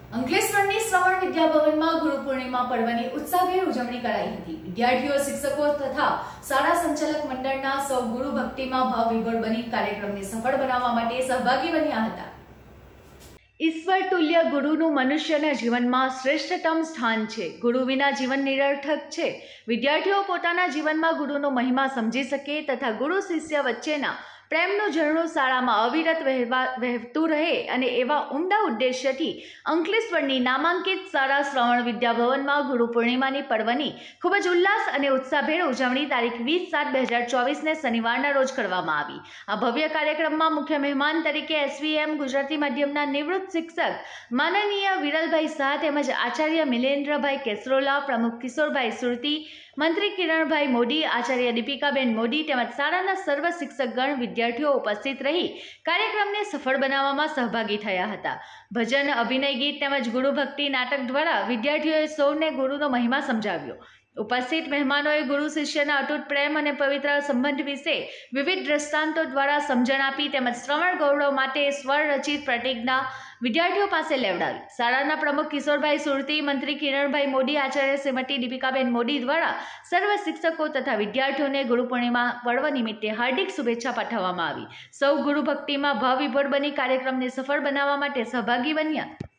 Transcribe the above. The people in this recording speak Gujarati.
અંકલેશ્વરની શ્રવણ વિદ્યાભવનમાં ગુરુ પૂર્ણિમા પર્વની ઉત્સાહભેર ઉજવણી કરાઈ હતી। વિદ્યાર્થીઓ, શિક્ષકો તથા શાળા સંચાલક મંડળના સૌ ગુરુ ભક્તિમાં ભાવવિભોર બની કાર્યક્રમને સફળ બનાવવા માટે સહભાગી બન્યા હતા। ઈશ્વર તુલ્ય ગુરુનું મનુષ્યના જીવનમાં શ્રેષ્ઠતમ સ્થાન છે। ગુરુ વિના જીવન નિરર્થક છે। વિદ્યાર્થીઓ પોતાના જીવનમાં ગુરુનો મહિમા સમજી શકે તથા ગુરુ શિષ્ય વચ્ચેના પ્રેમનું ઝરણું શાળામાં અવિરત વહેતું રહે અને એવા ઉમદા ઉદ્દેશ્યથી અંકલેશ્વરની નામાંકિત શાળા શ્રવણ વિદ્યાભવનમાં ગુરુ પૂર્ણિમાની પર્વની ખૂબ જ ઉલ્લાસ અને ઉત્સાહભેર ઉજવણી તારીખ 20/7/2024ને શનિવારના રોજ કરવામાં આવી। આ ભવ્ય કાર્યક્રમમાં મુખ્ય મહેમાન તરીકે SVM ગુજરાતી માધ્યમના નિવૃત્ત શિક્ષક માનનીય વિરલભાઈ શાહ તેમજ આચાર્ય મિલેન્દ્રભાઈ કેસરોલા, પ્રમુખ કિશોરભાઈ સુરતી, મંત્રી કિરણભાઈ મોદી, આચાર્ય દીપિકાબેન મોદી તેમજ શાળાના સર્વ શિક્ષકગણ, વિદ્યાર્થીઓ ઉપસ્થિત રહી કાર્યક્રમને સફળ બનાવવામાં સહભાગી થયા હતા। ભજન, અભિનય, ગીત તેમજ ગુરુ ભક્તિ નાટક દ્વારા વિદ્યાર્થીઓએ સૌને ગુરુનો મહિમા સમજાવ્યો। ઉપસ્થિત મહેમાનોએ ગુરુ શિષ્યના અતૂટ પ્રેમ અને પવિત્ર સંબંધ વિશે વિવિધ દ્રષ્ટાંતો દ્વારા સમજણ આપી તેમજ શ્રવણ ગૌરવ માટે સ્વરરચિત પ્રતિજ્ઞા વિદ્યાર્થીઓ પાસે લેવડાવી। શાળાના પ્રમુખ કિશોરભાઈ સુરતી, મંત્રી કિરણભાઈ મોદી, આચાર્ય શ્રીમતી દીપિકાબેન મોદી દ્વારા સર્વ શિક્ષકો તથા વિદ્યાર્થીઓને ગુરુ પૂર્ણિમા પર્વ નિમિત્તે હાર્દિક શુભેચ્છા પાઠવવામાં આવી। સૌ ગુરુ ભક્તિમાં ભાવવિભોર બની કાર્યક્રમને સફળ બનાવવા માટે સહભાગી બન્યા।